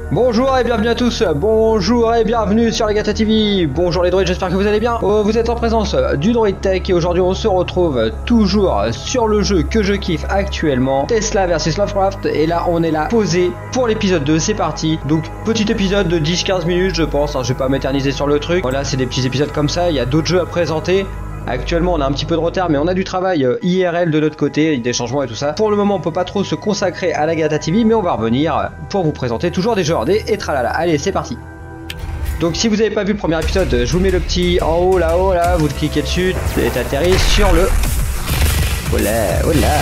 Bonjour et bienvenue à tous, bonjour et bienvenue sur Agatha TV. Bonjour les droïdes, j'espère que vous allez bien. Vous êtes en présence du Droid Tech et aujourd'hui on se retrouve toujours sur le jeu que je kiffe actuellement, Tesla vs Lovecraft. Et là on est là posé pour l'épisode 2, c'est parti. Donc petit épisode de 10-15 minutes je pense, je vais pas m'éterniser sur le truc. Voilà, c'est des petits épisodes comme ça, il y a d'autres jeux à présenter. Actuellement on a un petit peu de retard mais on a du travail IRL de notre côté, des changements et tout ça. Pour le moment on peut pas trop se consacrer à la Agatha TV mais on va revenir pour vous présenter toujours des jeux hardés et tralala. Allez c'est parti. Donc si vous n'avez pas vu le premier épisode, je vous mets le petit en haut là-haut là, vous cliquez dessus et t'atterris sur le... Oh là, oh là.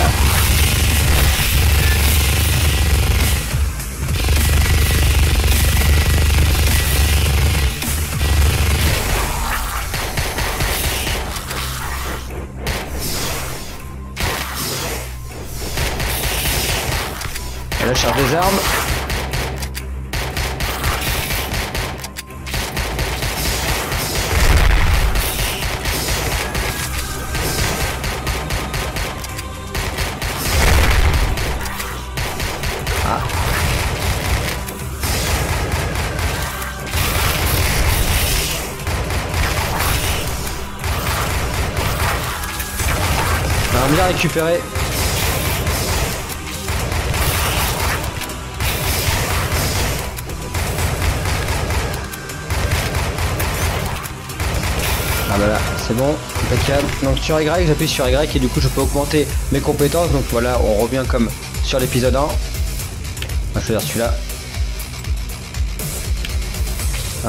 La charge des armes. Ah. On va bien récupérer. Ah bah là, c'est bon, impeccable. Donc sur Y, j'appuie sur Y et du coup je peux augmenter mes compétences. Donc voilà, on revient comme sur l'épisode 1. On va choisir celui-là. Hop.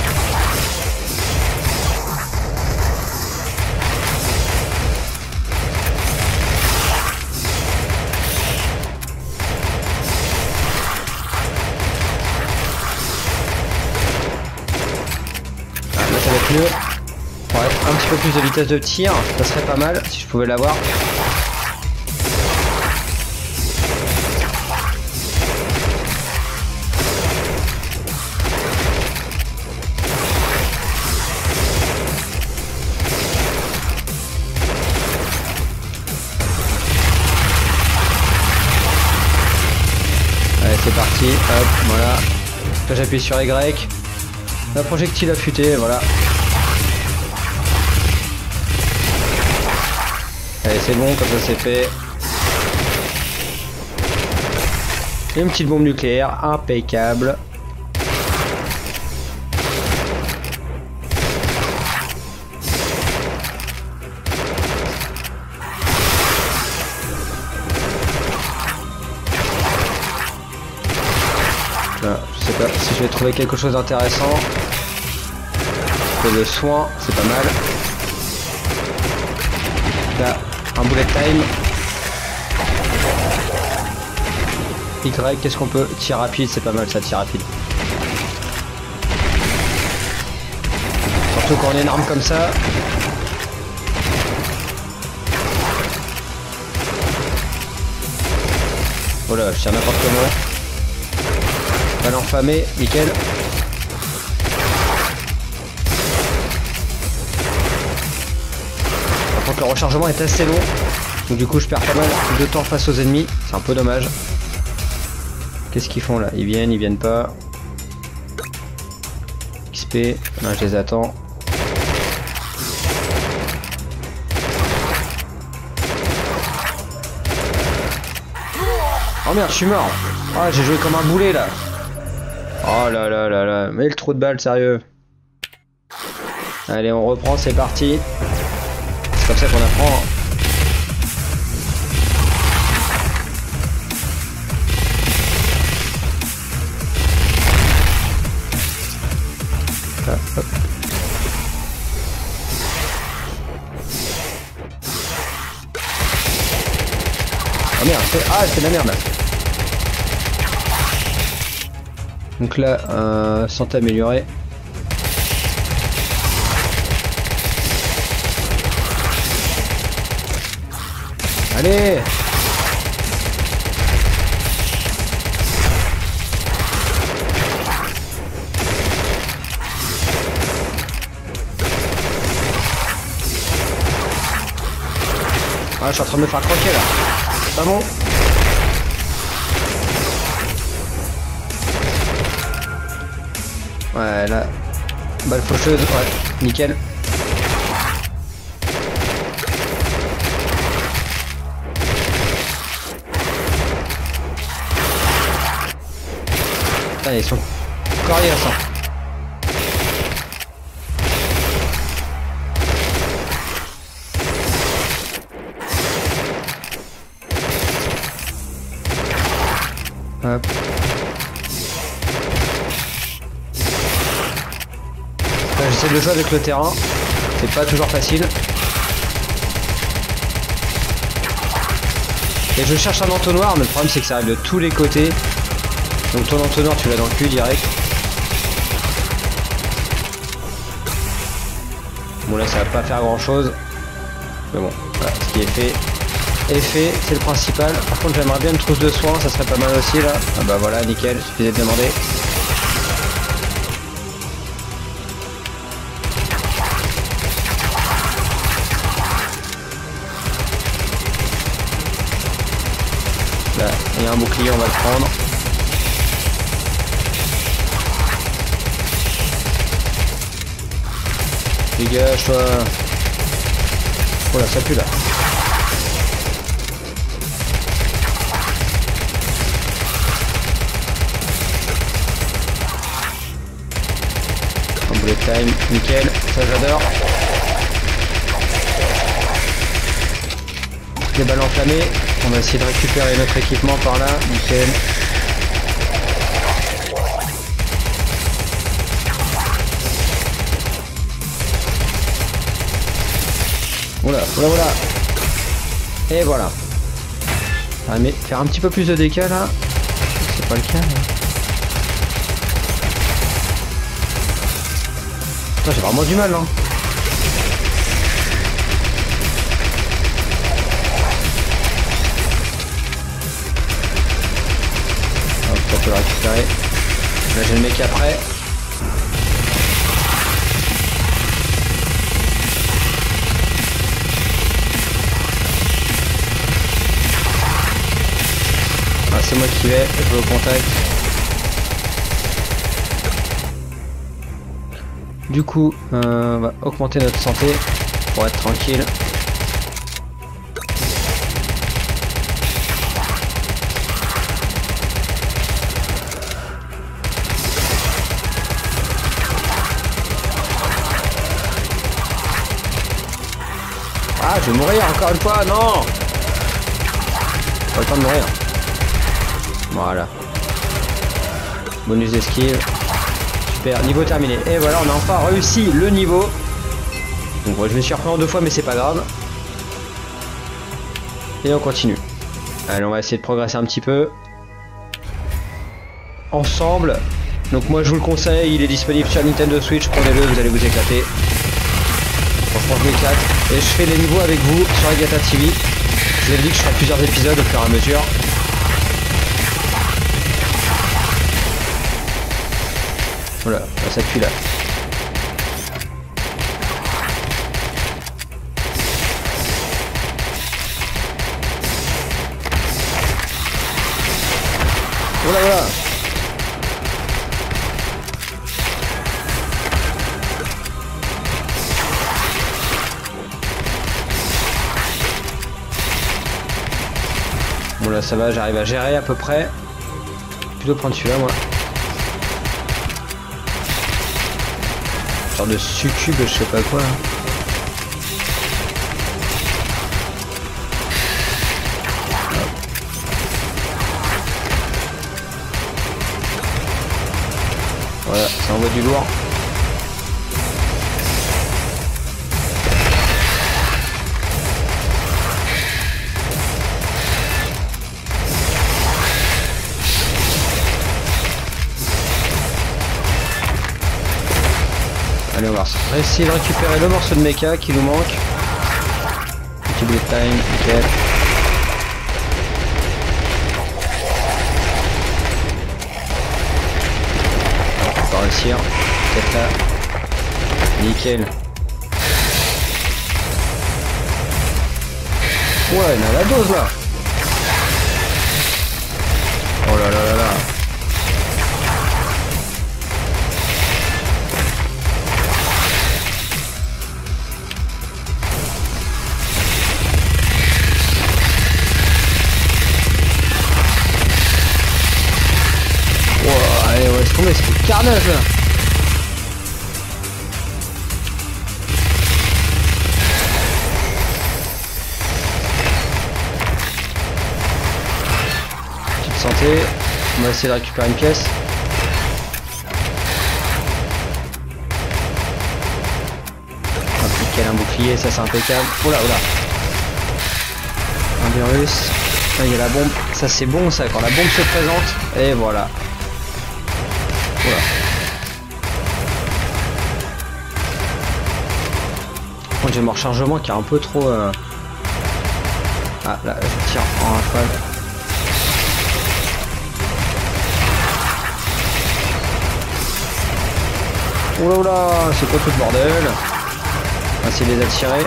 Ah, là ça va être mieux. Ouais, un petit peu plus de vitesse de tir, ça serait pas mal si je pouvais l'avoir. Allez, c'est parti, hop, voilà. Là j'appuie sur Y. Un projectile affûté, voilà. Allez, c'est bon, comme ça c'est fait. Et une petite bombe nucléaire, impeccable. Là, je sais pas si je vais trouver quelque chose d'intéressant. Le soin, c'est pas mal. Là, un bullet time. Y, qu'est-ce qu'on peut? Tir rapide, c'est pas mal ça, tir rapide. Surtout quand on est une arme comme ça. Oh là, je tire n'importe comment. Pas l'enfammer, nickel. Par contre le rechargement est assez long. Donc du coup je perds pas mal de temps face aux ennemis. C'est un peu dommage. Qu'est-ce qu'ils font là? Ils viennent pas. XP, non, je les attends. Oh merde, je suis mort. Ah, j'ai joué comme un boulet là. Oh là là là là. Mais le trou de balle, sérieux. Allez, on reprend, c'est parti. C'est comme ça qu'on apprend. Hop, hop. Oh merde, c'est de la merde là. Donc là, santé améliorée. Allez! Ah, je suis en train de me faire croquer là. Pas bon. Ouais, là. Balle faucheuse, ouais, nickel. Putain, ils sont coriaces, hein. Hop. J'essaie de jouer avec le terrain, c'est pas toujours facile. Et je cherche un entonnoir, mais le problème c'est que ça arrive de tous les côtés. Donc ton entonnoir tu l'as dans le cul direct. Bon là ça va pas faire grand chose. Mais bon, voilà, ce qui est fait, c'est le principal. Par contre j'aimerais bien une trousse de soins, ça serait pas mal aussi là. Ah bah voilà, nickel, suffisait de demander. Là, il y a un bouclier, on va le prendre. Dégage toi. Oh là, ça pue là. Un bullet time, nickel, ça j'adore. Des balles enflammées, on va essayer de récupérer notre équipement par là, nickel. Oula, oula, oula. Et voilà. Ah, mais faire un petit peu plus de dégâts là, c'est pas le cas. Putain, j'ai vraiment du mal là. Hop, on peut le récupérer. Là j'ai le mec après. Ah, c'est moi qui vais, je vais au contact. Du coup, on va augmenter notre santé pour être tranquille. Ah, je vais mourir encore une fois, non! Pas le temps de mourir. Voilà. Bonus d'esquive. Super, niveau terminé. Et voilà, on a enfin réussi le niveau. Donc ouais, je me suis repris en 2 fois, mais c'est pas grave. Et on continue. Allez, on va essayer de progresser un petit peu. Ensemble. Donc moi je vous le conseille, il est disponible sur Nintendo Switch, prenez-le, vous allez vous éclater. Franchement je m'éclate. Et je fais les niveaux avec vous sur Agata TV. Je vous ai dit que je ferai plusieurs épisodes au fur et à mesure. Voilà, ça pue là. Voilà, voilà. Bon là ça va, j'arrive à gérer à peu près. Plutôt prendre celui-là moi. Genre de succube, je sais pas quoi. Voilà, ça envoie du lourd. Allez, on va essayer de récupérer le morceau de mecha qui nous manque. Petit bullet time, nickel. On va réussir. Peut-être là. Nickel. Ouais, on a la dose là. Oh là là là là. tomber, c'est du carnage là. Petite santé. On va essayer de récupérer une pièce. Un bouclier, ça c'est impeccable. Oh là, oh là. Un virus. Là il y a la bombe. Ça c'est bon ça, quand la bombe se présente. Et voilà. Voilà. Bon, j'ai mon rechargement qui est un peu trop... Ah là, je tire en rafale. Oh là là, c'est quoi tout le bordel? On va essayer de les attirer.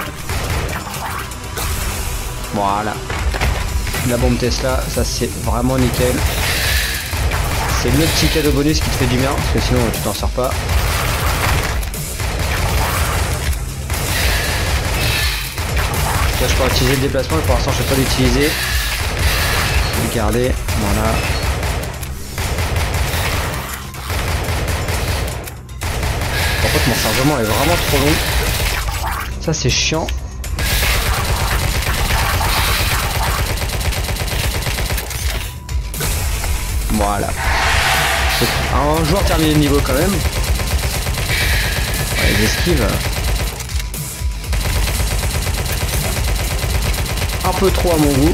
Voilà. La bombe Tesla, ça c'est vraiment nickel. C'est le petit cadeau bonus qui te fait du bien, parce que sinon tu t'en sors pas. Là je peux utiliser le déplacement, mais pour l'instant je ne vais pas l'utiliser. Je vais le garder, voilà. Par contre mon chargement est vraiment trop long. Ça c'est chiant. Voilà. Un joueur terminé le niveau quand même. Ouais, les esquives. Un peu trop à mon goût.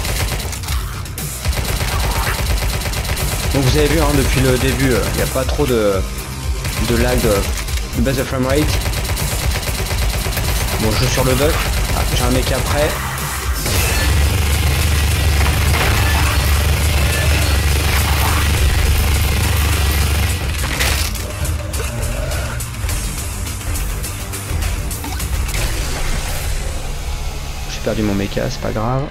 Donc vous avez vu hein, depuis le début, il n'y a pas trop de lag de baisse de framerate. Bon, je joue sur le duck. Ah, j'ai un mec après. J'ai perdu mon mecha, c'est pas grave.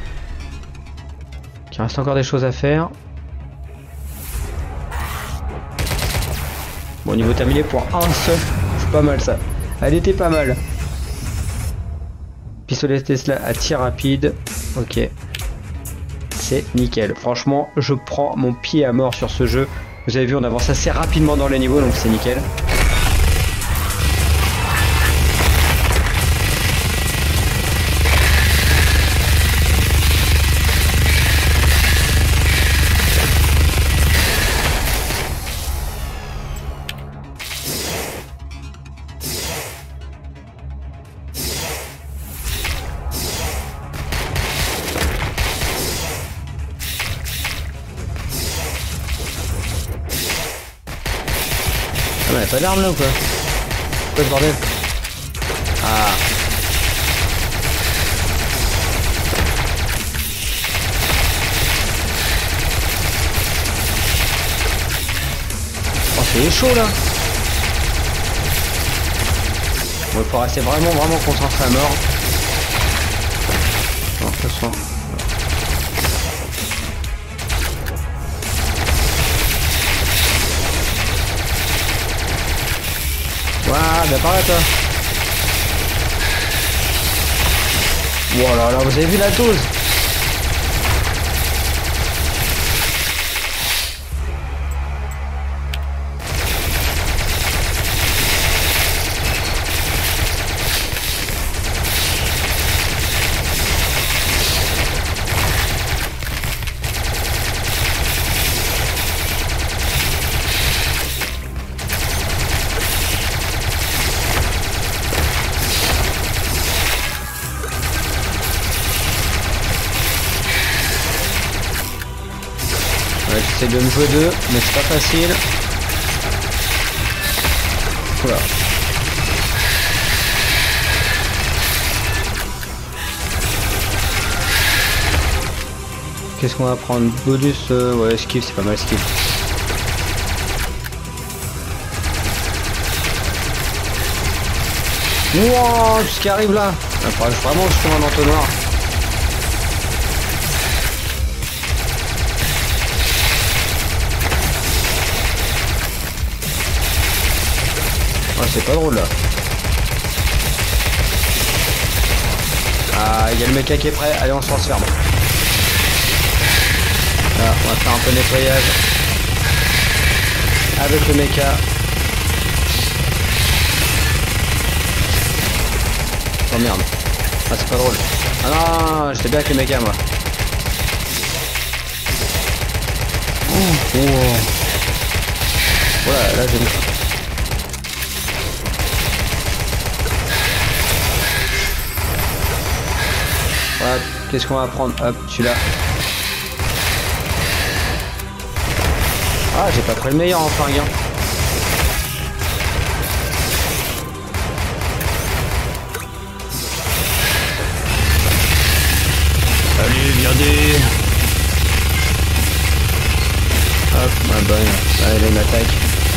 Il reste encore des choses à faire. Bon, niveau terminé pour un seul. C'est pas mal ça. Elle était pas mal. Pistolet Tesla à tir rapide. Ok. C'est nickel. Franchement, je prends mon pied à mort sur ce jeu. Vous avez vu, on avance assez rapidement dans les niveaux, donc c'est nickel. Ah, mais pas d'arme là ou quoi? Quoi ce bordel? Ah. Oh c'est chaud là. Bon, il faut rester vraiment concentré à mort. Non, ce soir. Waouh, viens par là toi. Voilà, là vous avez vu la dose. Ouais, j'essaie de me jouer deux, mais c'est pas facile. Voilà. Qu'est-ce qu'on va prendre? Bonus, ouais, esquive, c'est pas mal, esquive. Wow, tout ce qui arrive là. Il faudrait vraiment que je trouve un entonnoir. C'est pas drôle là. Ah, il y a le mecha qui est prêt. Allez, on se transforme. Là, on va faire un peu de nettoyage. avec le mecha. Oh merde. Ah c'est pas drôle. Ah non, j'étais bien avec le mecha moi. Oh. Voilà, là j'ai... Voilà, qu'est-ce qu'on va prendre? Hop, celui-là. Ah, j'ai pas pris le meilleur en fringue. Hein. Allez, viendez. Hop, ma bonne. Allez, une attaque.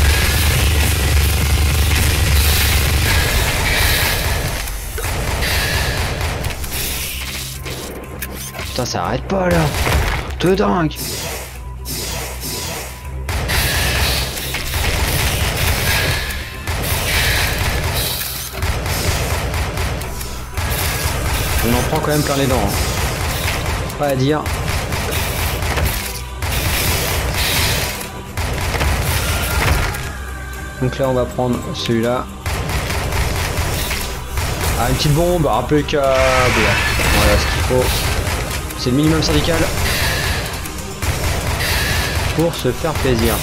Putain, ça arrête pas là. De dingue. On en prend quand même plein les dents. Hein. Pas à dire. Donc là on va prendre celui-là. Ah, une petite bombe, impeccable. Voilà ce qu'il faut. C'est le minimum syndical. Pour se faire plaisir.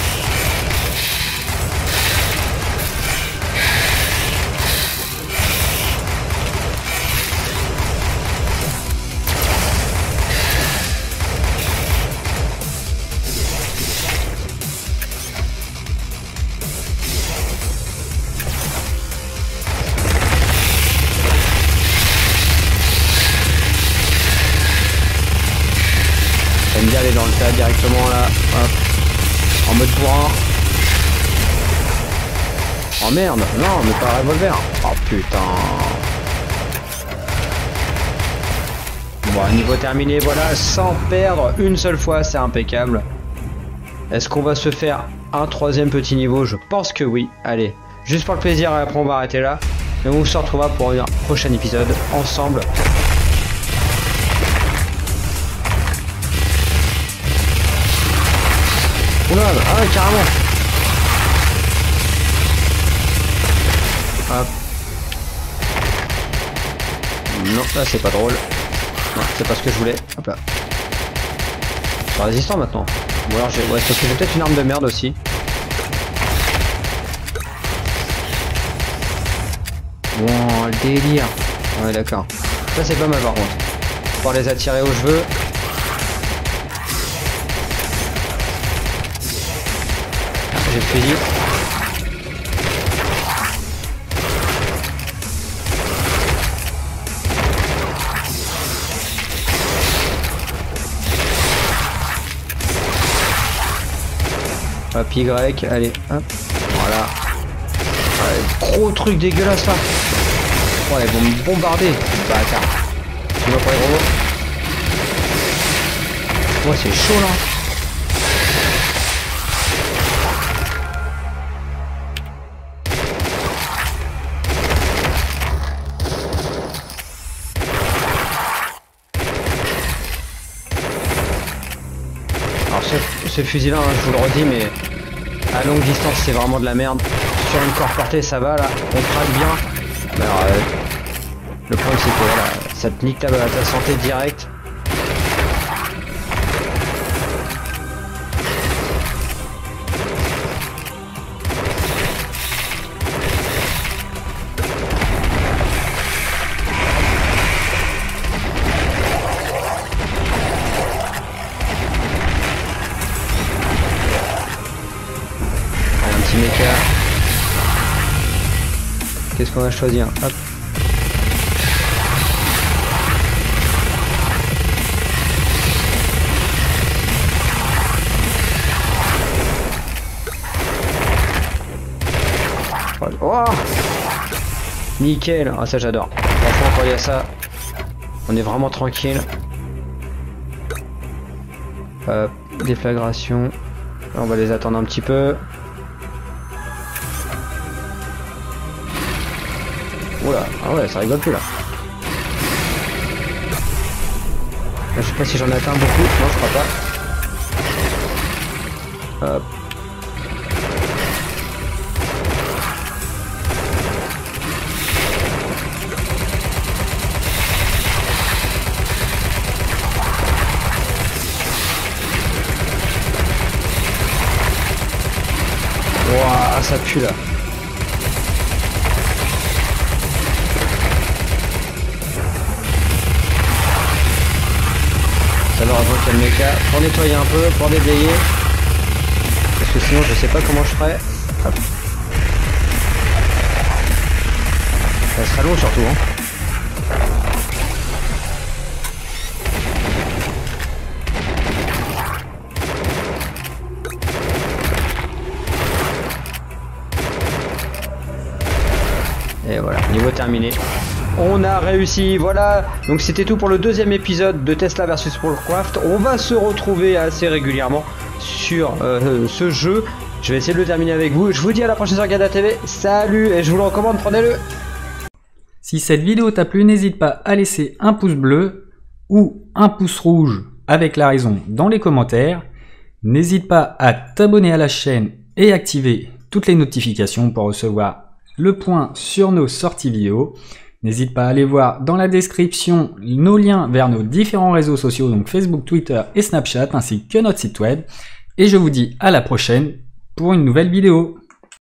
J'aime bien aller dans le tas directement là, hop, en mode bourrin. Oh merde, non, mais pas un revolver. Oh putain. Bon, niveau terminé, voilà, sans perdre une seule fois, c'est impeccable. Est-ce qu'on va se faire un troisième petit niveau? Je pense que oui. Allez, juste pour le plaisir, et après on va arrêter là. Et on se retrouvera pour un prochain épisode ensemble. Oula, ah carrément. Hop. Non, là c'est pas drôle. Non, c'est pas ce que je voulais. Hop là. Je suis résistant maintenant. Ou alors j'ai... Ouais, sauf que j'ai peut-être une arme de merde aussi. Bon, le délire. Ouais, d'accord. Ça c'est pas mal par contre. Pouvoir les attirer où je veux. J'ai le fusil. Hop, Y, allez, hop, voilà. Ouais, gros truc dégueulasse là. Ouais, ils vont me bombarder. Bâtard. Tu vois pour les robots. Ouais, c'est chaud là. Alors ce fusil là, hein, je vous le redis, mais à longue distance c'est vraiment de la merde. Sur une corde portée ça va là, on traque bien. Mais alors, le problème c'est que voilà, ça te nique ta santé direct. Mecha. Qu'est-ce qu'on va choisir? Hop. Oh, nickel. Ah, ça j'adore. Franchement quand il y a ça, on est vraiment tranquille. Déflagration. Là, on va les attendre un petit peu. Oula, ah ouais, ça rigole plus là. Là je sais pas si j'en ai atteint beaucoup, non je crois pas. Hop. Ouah, ça pue là. Ça leur invoque le méca pour nettoyer un peu, pour déblayer. Parce que sinon je sais pas comment je ferais. Hop. Ça sera long surtout hein. Et voilà, niveau terminé. On a réussi, voilà. Donc c'était tout pour le deuxième épisode de Tesla versus Warcraft. On va se retrouver assez régulièrement sur ce jeu. Je vais essayer de le terminer avec vous. Je vous dis à la prochaine sur Gada TV. Salut et je vous le recommande, prenez-le. Si cette vidéo t'a plu, n'hésite pas à laisser un pouce bleu ou un pouce rouge avec la raison dans les commentaires. N'hésite pas à t'abonner à la chaîne et activer toutes les notifications pour recevoir le point sur nos sorties vidéo. N'hésite pas à aller voir dans la description nos liens vers nos différents réseaux sociaux, donc Facebook, Twitter et Snapchat, ainsi que notre site web. Et je vous dis à la prochaine pour une nouvelle vidéo.